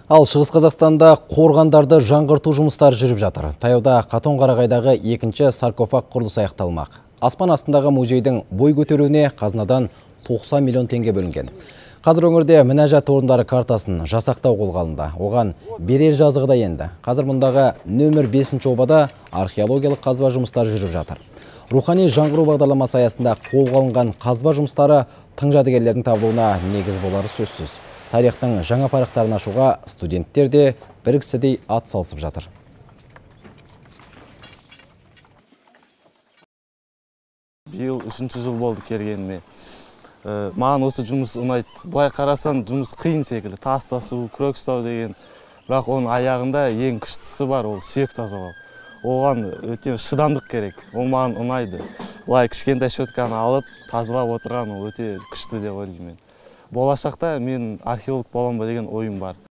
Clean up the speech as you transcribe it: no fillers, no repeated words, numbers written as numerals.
Ал Шығыс Қазақстанда қорғандарды жаңғырту жұмыстары жүріп жатыр. Таяуда Қатон-Қарағайдағы екінші саркофаг құрылысы аяқталмақ. Аспан астындағы музейдің бой көтеруіне қазынадан 90 миллион теңге бөлінген. Қазір өңірде мінәжат орындары картасын жасақтау қолға алынды. Оған берер жазығы да енді. Қазір мұндағы нөмір 5-ші обада археологиялық қазба жұмыстары жүріп жатыр. Рухани жаңғыру бағдарламасы аясында қолға алынған қазба жұмыстары тың жәдігерлердің табылуына негіз болары сөзсіз. Тарихтың жаңа парақтарын ашуға студенттер де бір кісідей ат салысып жатыр. Биыл 3-ші жыл болды келгеніме. Маған осы жұмыс ұнайды. Бұлай қарасан жұмыс қиын секілді. Тас тасу, күрек ұстау деген. Бірақ оның аяғында ең күштісі бар, ол сүйек тазалау. Оған өте шыдамдық керек. Ол маған ұнайды. Бұлай кішкентай щетканы алып, тазалап отырған ол өте күшті деп ойлаймын. Болашақта мен археолог боламын ба деген ойым бар.